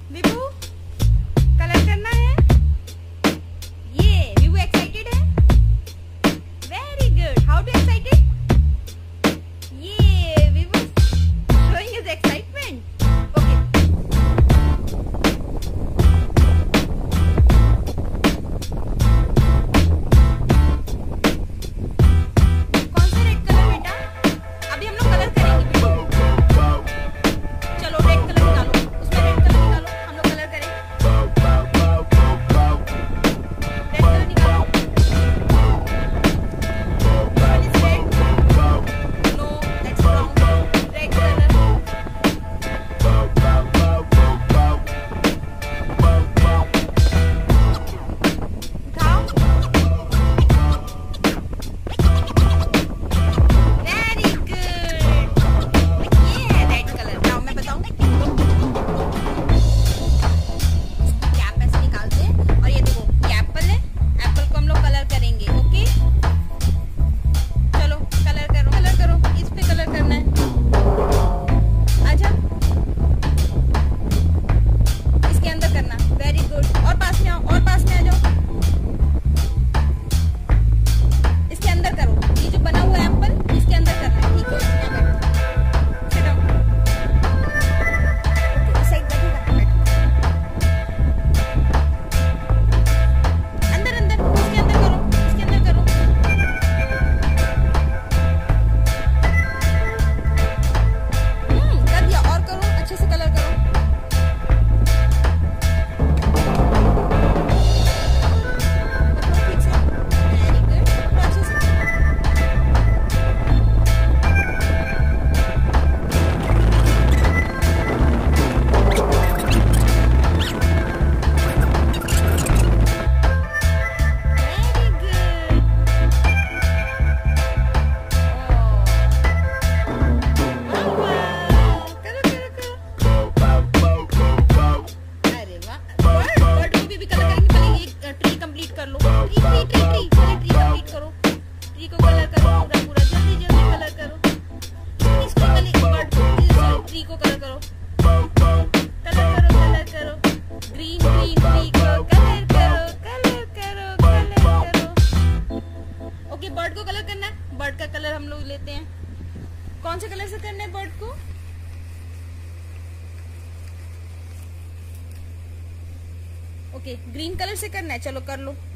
विभू colour करना है। ये विभू एक्साइटेड है। Very good. How to excited? ये Vibhu showing his excitement. Okay. कौन सा रेड कलर बेटा? अभी हम लोग कलर करेंगे बेटा। चलो रेड कलर निकालो, उसमें रेड कलर निकालो, हम लोग कलर करेंगे। रेड कलर निकालो। One is red. No, that's wrong. Red color. उठाओ। Very good. ये है रेड कलर। नाउ मैं बताऊं, कैप ऐसे निकालते हैं और ये देखो ये एप्पल है। एप्पल को हम लोग कलर करेंगे। ओके चलो कलर करो, कलर करो। इस पे कलर करना है। आजा, इसके अंदर करना। Very good. और पास में आओ, और पास में आ जाओ। इसके अंदर करो। ये जो बना हुआ है एप्पल, इसके अंदर करना है। ठीक है, यहाँ बैठो। Sit down. Okay, इस साइड बैठेगा। बैठो। अंदर अंदर, इसके अंदर करो, इसके अंदर करो। कर दिया। और करो, अच्छे से कलर करो। ठीक से। Very good. अच्छे से। Very good. करो करो करो। अरे वाह। बर्ड को भी कलर करेंगे। पहले ये ट्री कंप्लीट कर लो। ट्री ट्री ट्री ट्री पहले ट्री कंप्लीट करो। ट्री को कलर करो पूरा पूरा। जल्दी जल्दी कलर करो। इसको पहले बर्ड को, ट्री को कलर करो। कलर करो, कलर करो। ग्रीन ग्रीन ट्री को कलर करो, कलर करो, कलर करो। ओके, बर्ड को कलर करना है। बर्ड का कलर हम लोग लेते हैं। कौन से कलर से करना है बर्ड को? ओके, ग्रीन कलर से करना है। चलो कर लो।